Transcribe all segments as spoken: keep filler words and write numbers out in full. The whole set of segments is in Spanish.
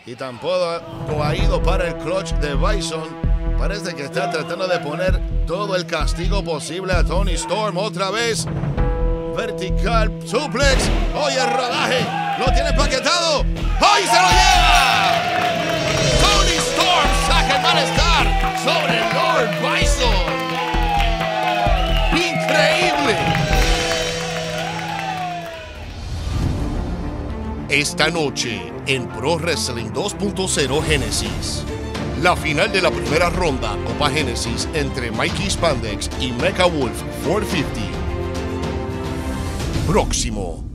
Y tampoco ha ido para el clutch de Bison. Parece que está tratando de poner todo el castigo posible a Toni Storm otra vez. Vertical suplex. Hoy el rodaje lo tiene paquetado. ¡Hoy se lo lleva! Toni Storm saca el malestar sobre Lord Bison. ¡Increíble! Esta noche en Pro Wrestling dos punto cero Genesis, la final de la primera ronda Copa Genesis entre Mikey Spandex y Mecha Wolf cuatrocientos cincuenta. Próximo.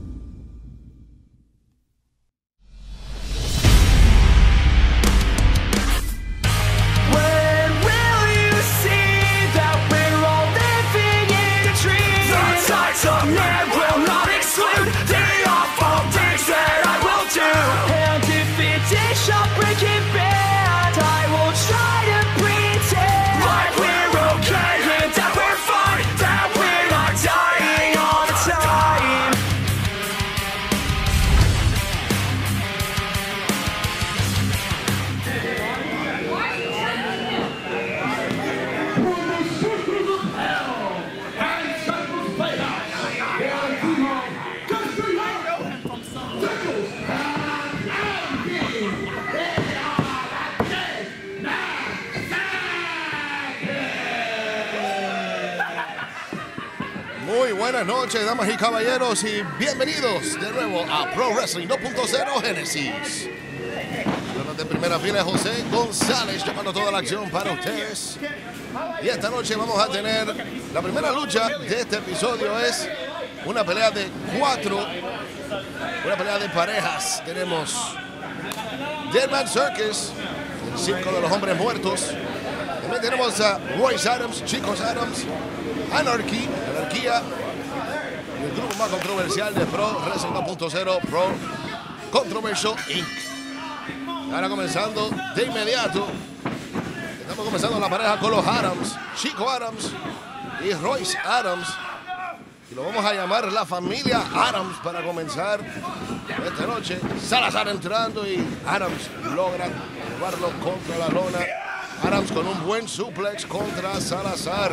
Muy buenas noches, damas y caballeros, y bienvenidos de nuevo a Pro Wrestling dos punto cero Genesis. De primera fila, José González llevando toda la acción para ustedes. Y esta noche vamos a tener la primera lucha de este episodio. Es una pelea de cuatro, una pelea de parejas. Tenemos Deadman Circus, el circo de los hombres muertos. También tenemos a Royce Adams, Chicos Adams, Anarchy, Anarquía, y el grupo más controversial de Pro Wrestling dos punto cero, Pro Controversial incorporated. Ahora comenzando de inmediato. Estamos comenzando la pareja con los Adams, Chico Adams y Royce Adams. Y lo vamos a llamar la familia Adams para comenzar esta noche. Salazar entrando y Adams logra llevarlo contra la lona. Adams con un buen suplex contra Salazar.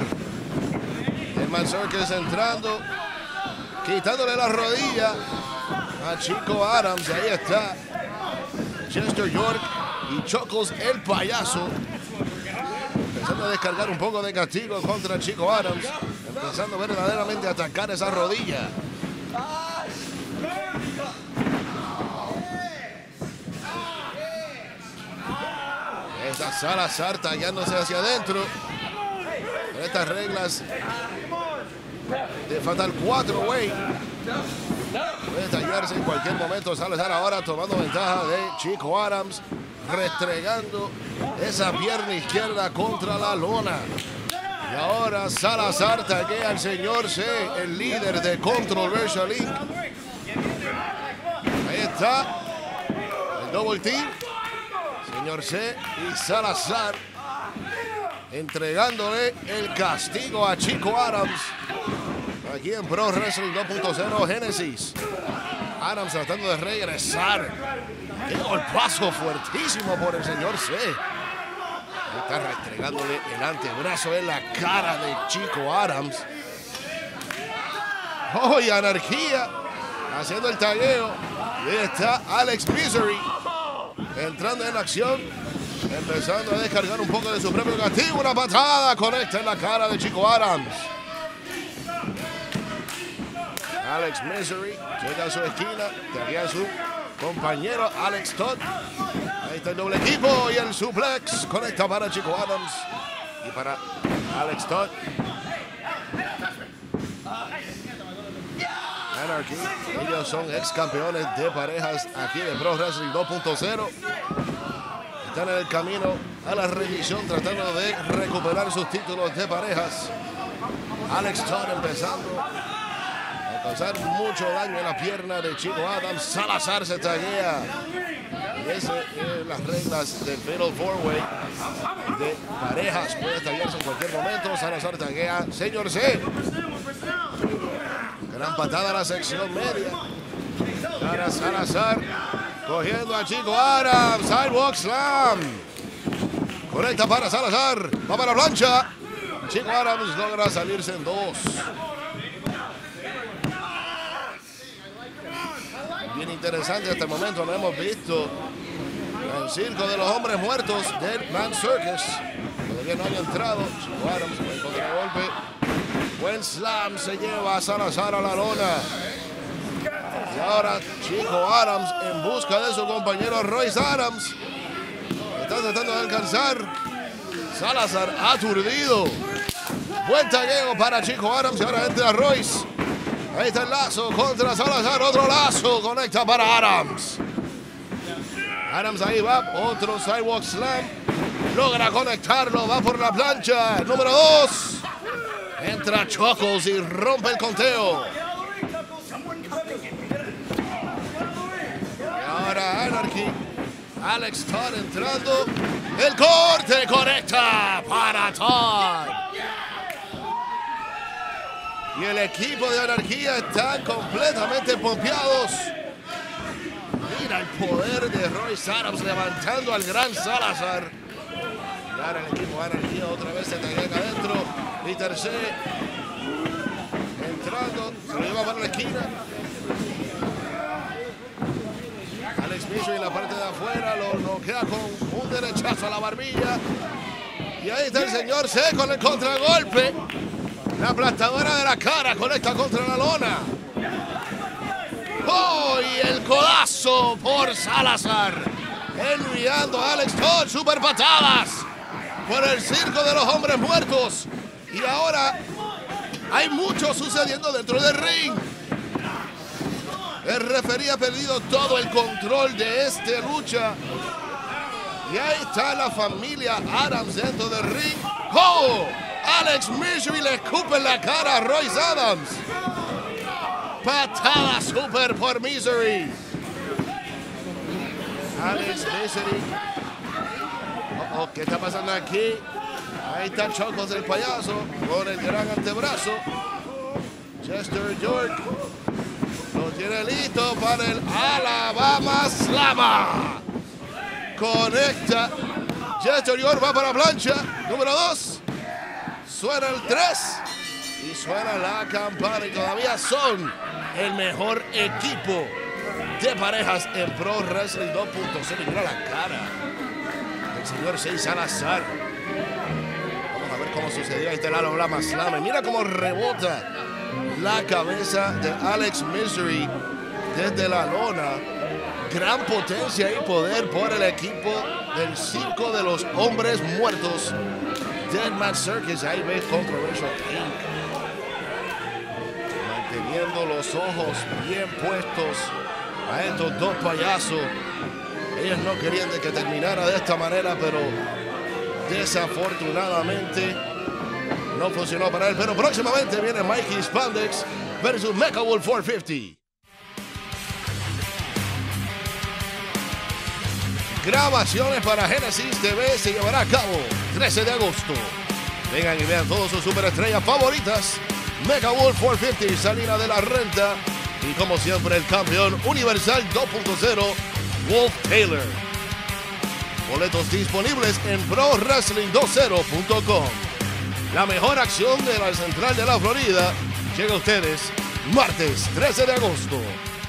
El Man Circus entrando, quitándole la rodilla a Chico Adams. Ahí está Chester York y Chocos el payaso, empezando a descargar un poco de castigo contra Chico Adams, empezando verdaderamente a atacar esa rodilla. Esta Salazar tallándose hacia adentro. En estas reglas de Fatal cuatro Way, puede tallarse en cualquier momento. Salazar ahora tomando ventaja de Chico Adams, restregando esa pierna izquierda contra la lona. Y ahora Salazar taguea al señor C, el líder de Controversial incorporated. Ahí está el double team. Señor C y Salazar entregándole el castigo a Chico Adams aquí en Pro Wrestling dos punto cero Genesis. Adams tratando de regresar. Qué golpazo fuertísimo por el señor C. Está restregándole el antebrazo en la cara de Chico Adams. ¡Oh, y Anarquía! Haciendo el tagueo. Y ahí está Alex Misery entrando en acción, empezando a descargar un poco de su propio castigo. Una patada conecta en la cara de Chico Adams. Alex Misery llega a su esquina, taguea a su compañero Alex Todd. Ahí está el doble equipo y el suplex conecta para Chico Adams y para Alex Todd. Anarchy, ellos son ex campeones de parejas aquí de Pro Wrestling dos punto cero. Están en el camino a la revisión tratando de recuperar sus títulos de parejas. Alex Todd empezando a causar mucho daño en la pierna de Chico Adams. Salazar se taguea. Y esas son las reglas del Fatal Four Way de parejas. Puede taguearse en cualquier momento. Salazar taguea. Señor C. Gran patada a la sección media. Para Salazar. Cogiendo a Chico Adams. Sidewalk Slam. Conecta para Salazar. Va para la plancha. Chico Adams logra salirse en dos. Bien interesante hasta el momento. No hemos visto el circo de los hombres muertos del Man Circus. Todavía no había entrado. Chico Adams con el contragolpe. Buen slam, se lleva a Salazar a la lona. Y ahora Chico Adams en busca de su compañero Royce Adams. Está tratando de alcanzar. Salazar aturdido. Buen tagueo para Chico Adams y ahora entra Royce. Ahí está el lazo contra Salazar. Otro lazo conecta para Adams. Adams ahí va. Otro sidewalk slam. Logra conectarlo. Va por la plancha. Número dos. Entra Chuckles y rompe el conteo. Y ahora Anarchy. Alex Todd entrando. El corte conecta para Todd. Y el equipo de Anarquía están completamente pompeados. Mira el poder de Royce Adams levantando al gran Salazar. Y ahora el equipo de Anarquía otra vez se taguea acá adentro. Peter C. entrando, se lo lleva para la esquina. Alex Misery en la parte de afuera lo noquea con un derechazo a la barbilla. Y ahí está el señor C con el contragolpe. La aplastadora de la cara conecta contra la lona. ¡Oh! Y el codazo por Salazar. Enviando a Alex Todd, super patadas por el circo de los hombres muertos. Y ahora hay mucho sucediendo dentro del ring. El referee ha perdido todo el control de esta lucha. Y ahí está la familia Adams dentro del ring. ¡Oh! Alex Misery le escupe en la cara a Royce Adams. Patada super por Misery. Alex Misery. Oh, oh, ¿qué está pasando aquí? Ahí está Chuckles el payaso con el gran antebrazo. Chester York lo tiene listo para el Alabama Slammer. Conecta. Chester York va para la plancha. Número dos. Suena el tres. Y suena la campana. Y todavía son el mejor equipo de parejas en Pro Wrestling dos punto cero. Mira la cara del señor Seis Salazar. Vamos a ver cómo sucedió este Lalo Blama Slam. Mira cómo rebota la cabeza de Alex Misery desde la lona. Gran potencia y poder por el equipo del circo de los hombres muertos. Deadman Circus, ahí ves Controversial Incorporated. Manteniendo los ojos bien puestos a estos dos payasos. Ellos no querían de que terminara de esta manera, pero desafortunadamente no funcionó para él. Pero próximamente viene Mikey Spandex versus Mecha Wolf cuatrocientos cincuenta. Grabaciones para Genesis T V se llevará a cabo trece de agosto. Vengan y vean todas sus superestrellas favoritas. Mecha Wolf cuatrocientos cincuenta, Salina de la Renta. Y como siempre, el campeón universal dos punto cero, Wolf Taylor. Boletos disponibles en Pro Wrestling veinte punto com. La mejor acción de la Central de la Florida llega a ustedes martes trece de agosto.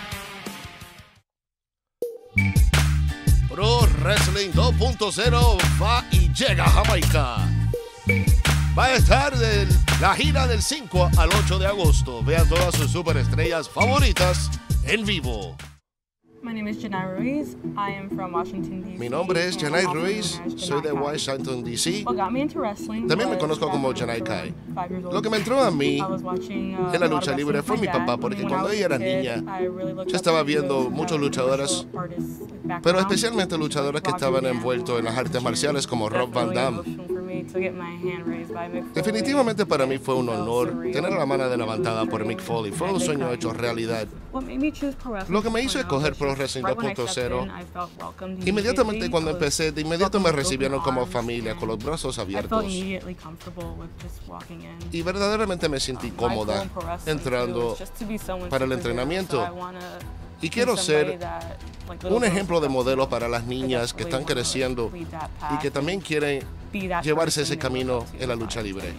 Pro Wrestling dos punto cero va y llega a Jamaica. Va a estar de la gira del cinco al ocho de agosto. Vean todas sus superestrellas favoritas en vivo. My name is Janai Ruiz. I am from Washington, D C Mi nombre es Janai Ruiz, soy de Washington, D C También me conozco como Janai Kai. Lo que me entró a mí en la lucha libre fue mi papá, porque cuando ella era niña, yo estaba viendo muchos luchadores, pero especialmente luchadores que estaban envueltos en las artes marciales como Rob Van Damme. Definitivamente para mí fue un honor tener la mano levantada por Mick Foley. Fue un sueño hecho realidad. Lo que me hizo escoger Pro Wrestling dos punto cero, inmediatamente cuando empecé, de inmediato me recibieron como familia, con los brazos abiertos. Y verdaderamente me sentí cómoda entrando para el entrenamiento. Y quiero ser un ejemplo de modelo para las niñas que están creciendo y que también quieren llevarse ese camino en la lucha libre.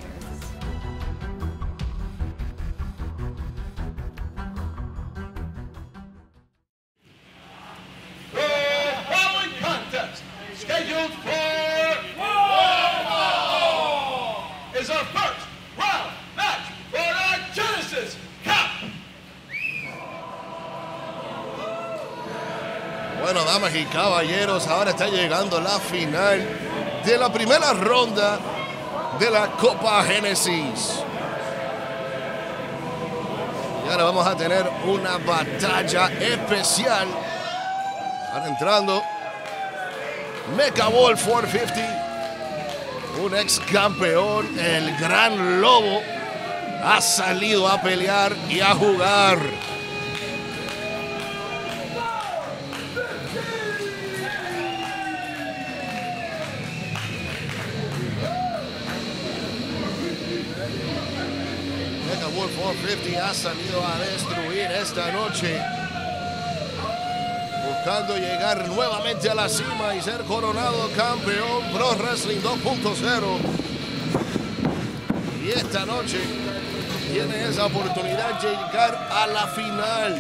Bueno, damas y caballeros, ahora está llegando la final de la primera ronda de la Copa Génesis. Y ahora vamos a tener una batalla especial. Están entrando Mecha Wolf cuatrocientos cincuenta, un ex campeón, el Gran Lobo, ha salido a pelear y a jugar. Wolf cuatrocientos cincuenta ha salido a destruir esta noche, buscando llegar nuevamente a la cima y ser coronado campeón Pro Wrestling dos punto cero. Y esta noche tiene esa oportunidad de llegar a la final.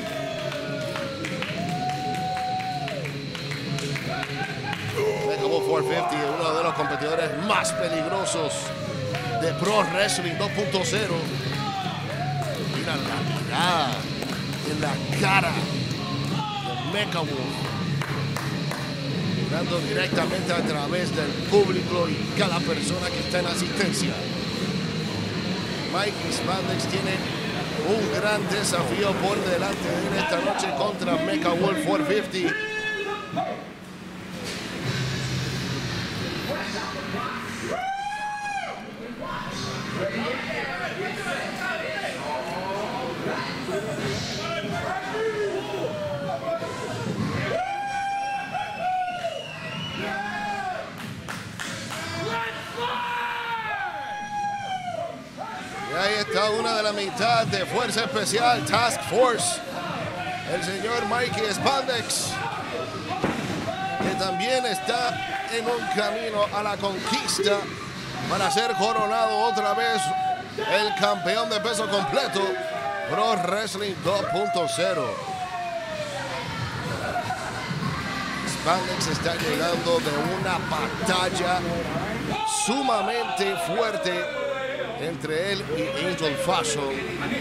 Mecha Wolf cuatrocientos cincuenta, uno de los competidores más peligrosos de Pro Wrestling dos punto cero. La mirada en la cara de Mecha Wolf, mirando directamente a través del público y cada persona que está en asistencia. Mikey Spandex tiene un gran desafío por delante de él esta noche contra Mecha Wolf cuatrocientos cincuenta. Ahí está una de la mitad de Fuerza Especial Task Force, el señor Mikey Spandex, que también está en un camino a la conquista para ser coronado otra vez el campeón de peso completo Pro Wrestling dos punto cero. Spandex está llegando de una batalla sumamente fuerte entre él y Angel Fashion.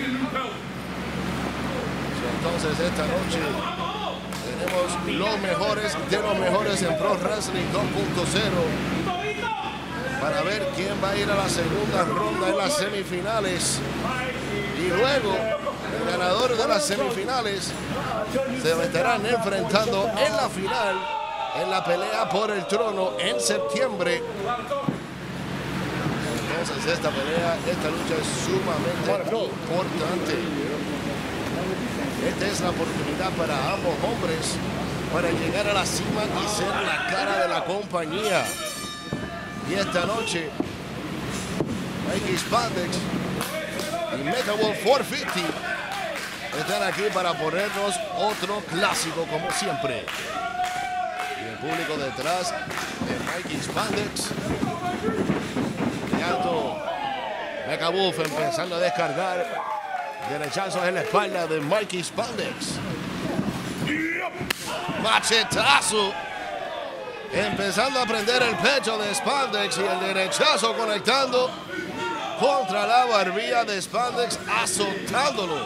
Entonces esta noche tenemos los mejores de los mejores en Pro Wrestling dos punto cero para ver quién va a ir a la segunda ronda en las semifinales. Y luego el ganador de las semifinales se estarán enfrentando en la final, en la pelea por el trono en septiembre. Entonces esta pelea, esta lucha es sumamente importante. Esta es la oportunidad para ambos hombres para llegar a la cima y ser la cara de la compañía. Y esta noche, Mikey Spandex y Mecha Wolf cuatrocientos cincuenta están aquí para ponernos otro clásico como siempre. Y el público detrás de Mikey Spandex. Mecha Wolf empezando a descargar derechazos en la espalda de Mikey Spandex. Machetazo. Empezando a prender el pecho de Spandex y el derechazo conectando contra la barbilla de Spandex, azotándolo.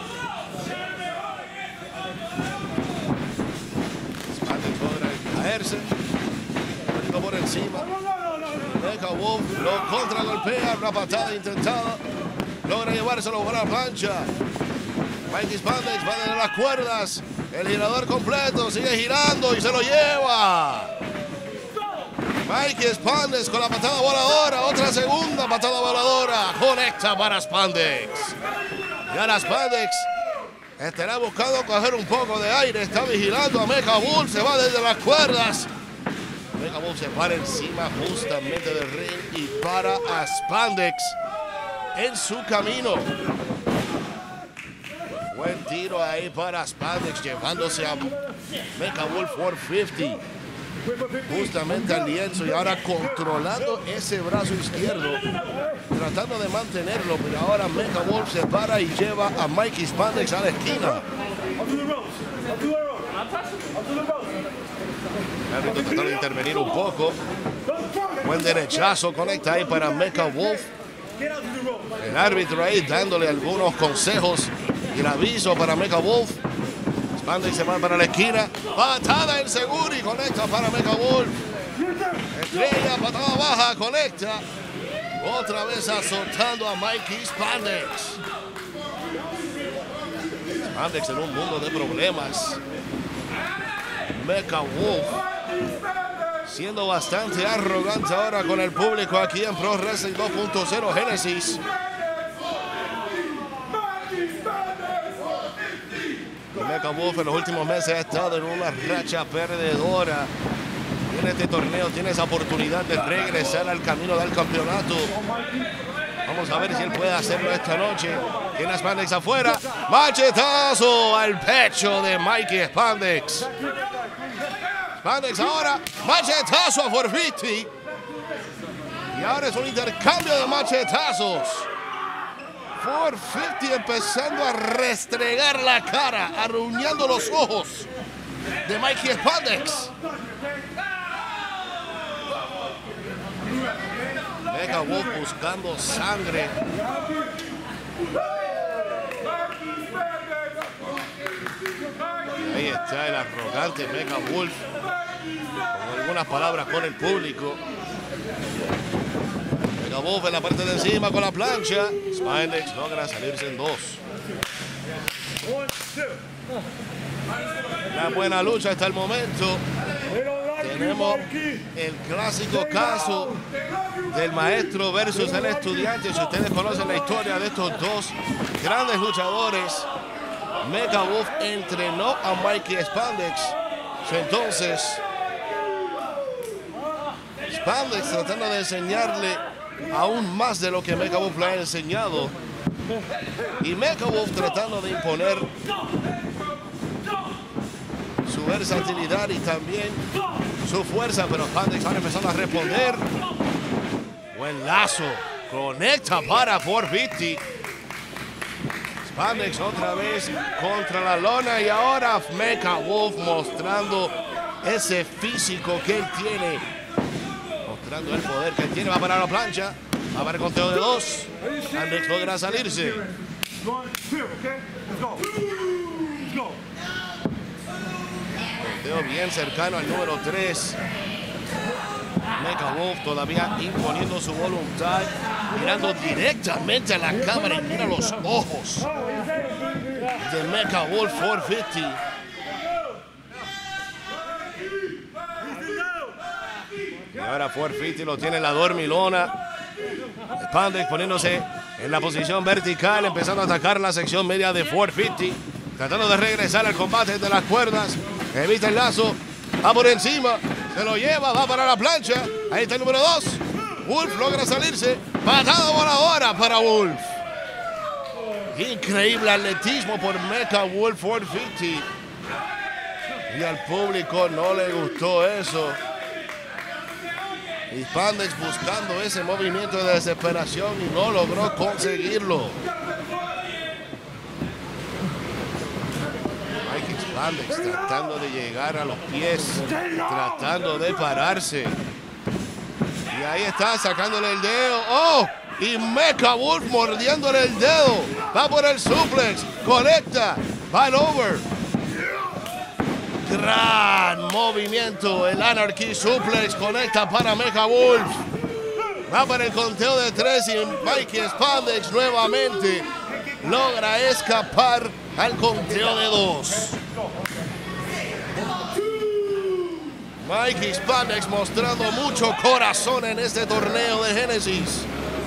Spandex logra caerse, por encima. Mecha Wolf lo contragolpea, una patada intentada, logra llevárselo por la plancha. Mikey Spandex va de las cuerdas, el girador completo, sigue girando y se lo lleva. Mikey Spandex con la patada voladora, otra segunda patada voladora, conecta para Spandex. Y ahora Spandex estará buscando coger un poco de aire, está vigilando a Mecha Wolf, se va desde las cuerdas. Mecha Wolf se para encima justamente del ring y para a Spandex en su camino. Buen tiro ahí para Spandex, llevándose a Mecha Wolf cuatrocientos cincuenta. Justamente al lienzo y ahora controlando ese brazo izquierdo, tratando de mantenerlo, pero ahora Mecha Wolf se para y lleva a Mikey Spandex a la esquina. El árbitro tratando de intervenir un poco. Buen derechazo, conecta ahí para Mecha Wolf. El árbitro ahí dándole algunos consejos y el aviso para Mecha Wolf. Spandex se va para la esquina. Patada en seguro y conecta para Mecha Wolf. Estrella, patada baja, conecta. Otra vez azotando a Mikey Spandex. Spandex en un mundo de problemas. Mecha Wolf siendo bastante arrogante ahora con el público aquí en Pro Wrestling dos punto cero Genesis. Mecha Wolf en los últimos meses ha estado en una racha perdedora. Y en este torneo tiene esa oportunidad de regresar al camino del campeonato. Vamos a ver si él puede hacerlo esta noche. Tiene a Spandex afuera. Machetazo al pecho de Mikey Spandex. Spandex ahora. Machetazo a cuatrocientos cincuenta. Y ahora es un intercambio de machetazos. cuatrocientos cincuenta empezando a restregar la cara, arruinando los ojos de Mikey Spandex. Mecha Wolf buscando sangre. Y ahí está el arrogante Mecha Wolf con algunas palabras con el público. Mecha Wolf en la parte de encima con la plancha. Spandex logra salirse en dos. Una buena lucha hasta el momento. Tenemos el clásico caso del maestro versus el estudiante. Si ustedes conocen la historia de estos dos grandes luchadores, Mecha Wolf entrenó a Mikey Spandex. Entonces, Spandex tratando de enseñarle aún más de lo que Mecha Wolf le ha enseñado. Y Mecha Wolf tratando de imponer su versatilidad y también su fuerza, pero Spandex ahora empezando a responder. Buen lazo, conecta para cuatrocientos cincuenta. Spandex otra vez contra la lona y ahora Mecha Wolf mostrando ese físico que él tiene, mostrando el poder que él tiene. Va para la plancha, va para el conteo de dos. Spandex logra salirse. Conteo bien cercano al número tres. Mecha Wolf todavía imponiendo su voluntad, mirando directamente a la cámara y mira los ojos de Mecha Wolf cuatrocientos cincuenta. Y ahora cuatrocientos cincuenta lo tiene en la dormilona. Spandex poniéndose en la posición vertical, empezando a atacar la sección media de cuatrocientos cincuenta, tratando de regresar al combate de las cuerdas. Evita el lazo, va por encima, se lo lleva, va para la plancha. Ahí está el número dos. Wolf logra salirse. Patada voladora para Wolf. Increíble atletismo por Mecha Wolf cuatrocientos cincuenta. Y al público no le gustó eso. Y Spandex buscando ese movimiento de desesperación y no logró conseguirlo. Spandex tratando de llegar a los pies, tratando de pararse. Y ahí está, sacándole el dedo. ¡Oh! Y Mecha Wolf mordiéndole el dedo. Va por el suplex, conecta, va al over. Gran movimiento, el Anarchy Suplex conecta para Mecha Wolf. Va para el conteo de tres y Mikey Spandex nuevamente logra escapar al conteo de dos. Mikey Spandex mostrando mucho corazón en este torneo de Genesis.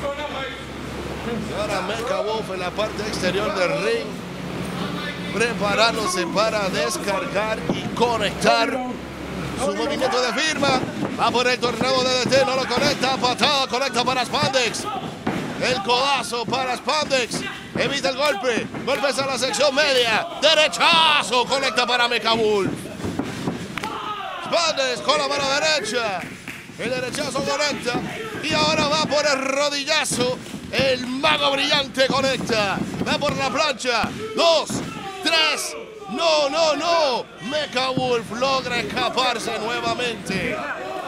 Y ahora Mecha Wolf en la parte exterior del ring, preparándose para descargar y conectar su movimiento de firma. Va por el tornado de D T, no lo conecta, patada, conecta para Spandex. El codazo para Spandex. Evita el golpe. Golpes a la sección media. Derechazo. Conecta para Mecha Wolf. Spandex con la mano derecha. El derechazo conecta. Y ahora va por el rodillazo. El mago brillante conecta. Va por la plancha. Dos, tres. No, no, no. Mecha Wolf logra escaparse nuevamente.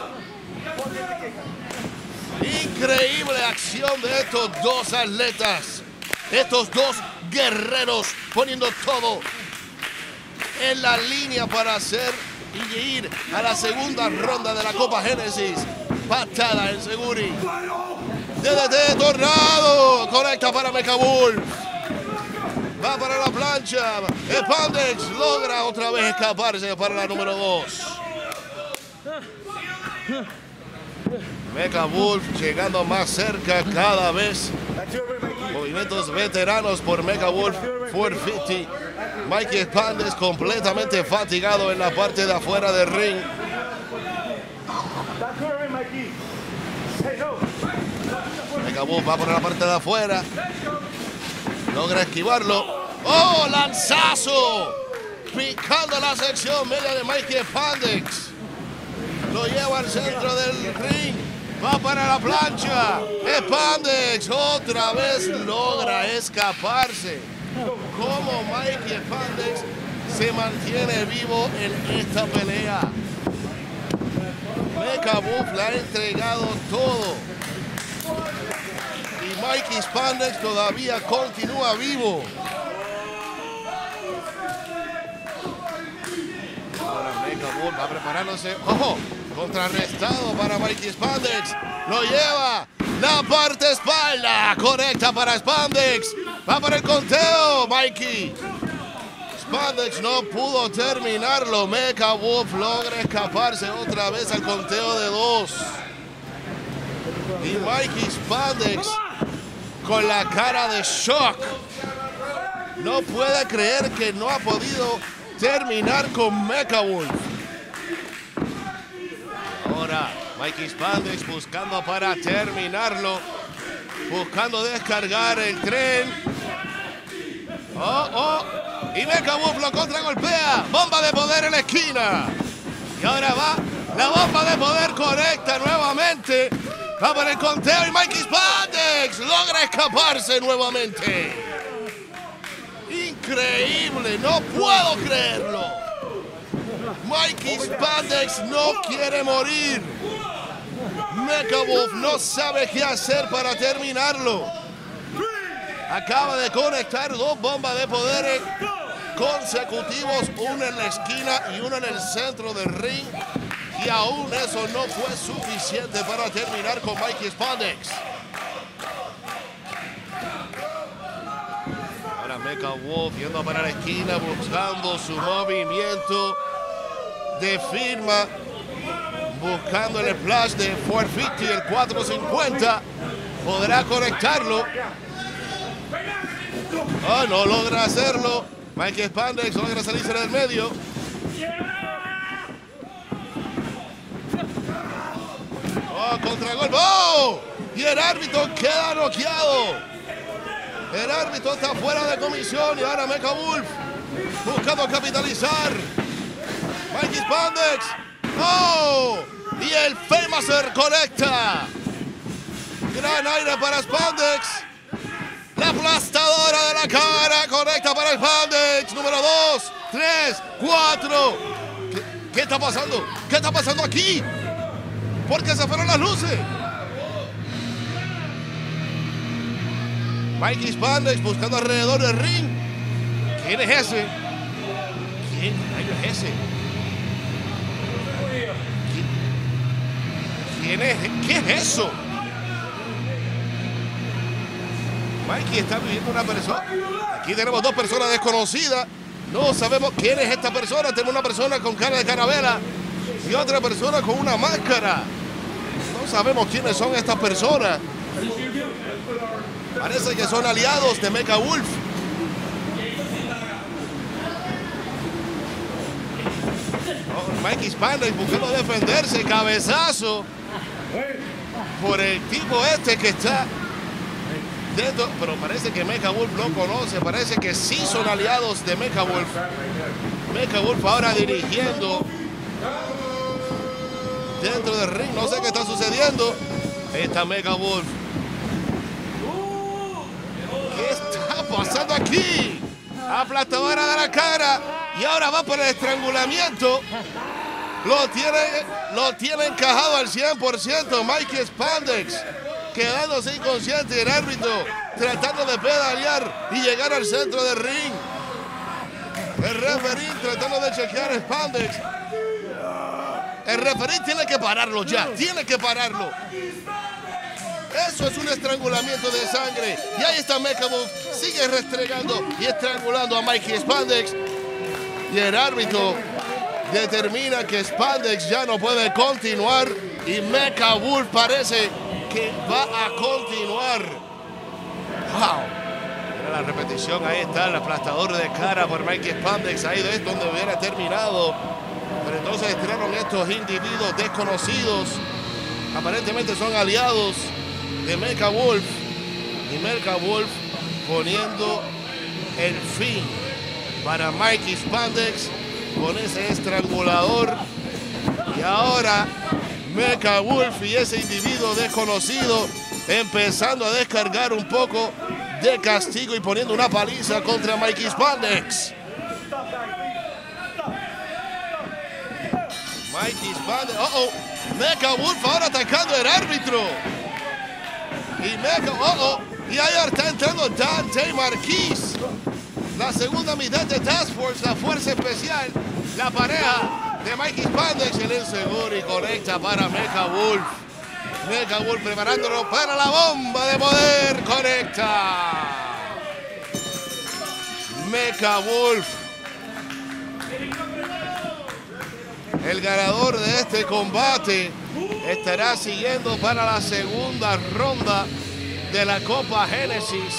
Increíble acción de estos dos atletas. Estos dos guerreros poniendo todo en la línea para hacer y ir a la segunda ronda de la Copa Génesis. Patada en Seguri. D D T Tornado. Conecta para Mecha Wolf. Va para la plancha. Spandex logra otra vez escaparse para la número dos. Mecha Wolf llegando más cerca cada vez. Movimientos veteranos por Mecha Wolf cuatrocientos cincuenta. Mikey Spandex completamente fatigado en la parte de afuera del ring. Mecha Wolf va por la parte de afuera. Logra esquivarlo. ¡Oh, lanzazo! Picando la sección media de Mikey Spandex. Lo lleva al centro del ring. Va para la plancha. Spandex otra vez logra escaparse. Como Mikey Spandex se mantiene vivo en esta pelea. Mecha Wolf le ha entregado todo. Y Mikey Spandex todavía continúa vivo. Ahora Mecha Wolf va preparándose. ¡Ojo! Contrarrestado para Mikey Spandex. Lo lleva. La parte espalda. Conecta para Spandex. Va para el conteo. Mikey. Spandex no pudo terminarlo. Mecha Wolf logra escaparse otra vez al conteo de dos. Y Mikey Spandex con la cara de shock. No puede creer que no ha podido terminar con Mecha Wolf. Ahora Mikey Spandex buscando para terminarlo. Buscando descargar el tren. Oh, oh. Y Mecha Wolf lo contragolpea. Bomba de poder en la esquina. Y ahora va. La bomba de poder conecta nuevamente. Va por el conteo y Mikey Spandex logra escaparse nuevamente. Increíble. No puedo creerlo. Mikey Spandex no quiere morir. Mecha Wolf no sabe qué hacer para terminarlo. Acaba de conectar dos bombas de poder consecutivos, una en la esquina y una en el centro del ring. Y aún eso no fue suficiente para terminar con Mikey Spandex. Ahora Mecha Wolf yendo para la esquina, buscando su movimiento de firma, buscando el splash de cuatrocientos cincuenta, el cuatrocientos cincuenta, podrá conectarlo. Oh, no logra hacerlo. Mikey Spandex logra salirse del medio. Oh, contragolpe. Oh, y el árbitro queda noqueado. El árbitro está fuera de comisión y ahora Mecha Wolf buscando capitalizar. Mikey Spandex. ¡Oh! Y el Famouser conecta. Gran aire para Spandex. La aplastadora de la cara conecta para Spandex. Número dos, tres, cuatro. ¿Qué, ¿Qué está pasando? ¿Qué está pasando aquí? ¿Por qué se fueron las luces? Mikey Spandex buscando alrededor del ring. ¿Quién es ese? ¿Quién es ese? ¿Quién es? ¿Qué es eso? Mikey está viviendo una persona. Aquí tenemos dos personas desconocidas. No sabemos quién es esta persona. Tenemos una persona con cara de carabela y otra persona con una máscara. No sabemos quiénes son estas personas. Parece que son aliados de Mecha Wolf. Oh, Mikey Spandex buscando defenderse. Cabezazo por el tipo este que está dentro, pero parece que Mecha Wolf no conoce, parece que sí son aliados de Mecha Wolf. Mecha Wolf ahora dirigiendo dentro del ring, no sé qué está sucediendo. Ahí está Mecha Wolf. ¿Qué está pasando aquí? Aplastadora de la cara y ahora va por el estrangulamiento. Lo tiene, lo tiene encajado al cien por ciento Mikey Spandex, quedándose inconsciente. El árbitro tratando de pedalear y llegar al centro del ring. El referee tratando de chequear a Spandex. El referee tiene que pararlo ya, tiene que pararlo. Eso es un estrangulamiento de sangre. Y ahí está Mecha Wolf, sigue restregando y estrangulando a Mikey Spandex. Y el árbitro determina que Spandex ya no puede continuar y Mecha Wolf parece que va a continuar. ¡Wow! Mira la repetición, ahí está el aplastador de cara por Mikey Spandex. Ahí es donde hubiera terminado. Pero entonces entraron estos individuos desconocidos. Aparentemente son aliados de Mecha Wolf. Y Mecha Wolf poniendo el fin para Mikey Spandex con ese estrangulador. Y ahora Mecha Wolf y ese individuo desconocido empezando a descargar un poco de castigo y poniendo una paliza contra Mikey Spandex. Mikey Spandex, oh oh, Mecha Wolf ahora atacando el árbitro. Y Mecha, oh oh, y ahí está entrando Dante Marquis. La segunda mitad de Task Force, la fuerza especial, la pareja de Mikey Spandex, el inseguro y conecta para Mecha Wolf. Mecha Wolf preparándolo para la bomba de poder, conecta. Mecha Wolf. El ganador de este combate estará siguiendo para la segunda ronda de la Copa Génesis.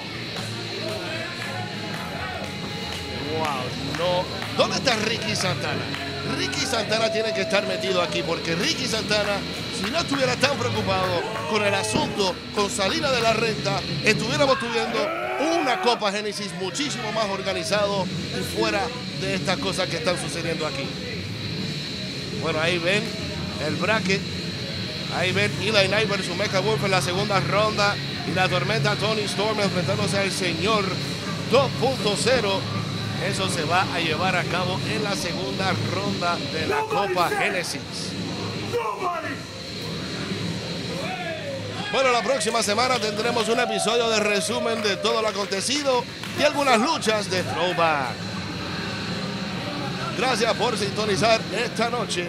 Wow, no. ¿Dónde está Ricky Santana? Ricky Santana tiene que estar metido aquí porque Ricky Santana, si no estuviera tan preocupado con el asunto, con Salina de la Renta, estuviéramos tuviendo una Copa Génesis muchísimo más organizado y fuera de estas cosas que están sucediendo aquí. Bueno, ahí ven el bracket. Ahí ven Eli Knight versus Mecha Wolf en la segunda ronda. Y la tormenta Tony Storm enfrentándose al señor dos punto cero. Eso se va a llevar a cabo en la segunda ronda de la Copa Génesis. Bueno, la próxima semana tendremos un episodio de resumen de todo lo acontecido y algunas luchas de Throwback. Gracias por sintonizar esta noche.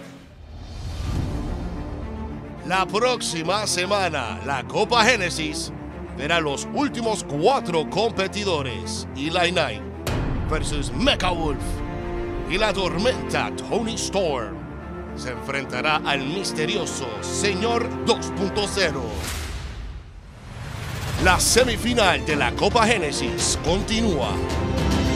La próxima semana, la Copa Génesis verá los últimos cuatro competidores. Eli Knight versus Mecha Wolf. Y la tormenta Tony Storm se enfrentará al misterioso señor dos punto cero. La semifinal de la Copa Génesis continúa.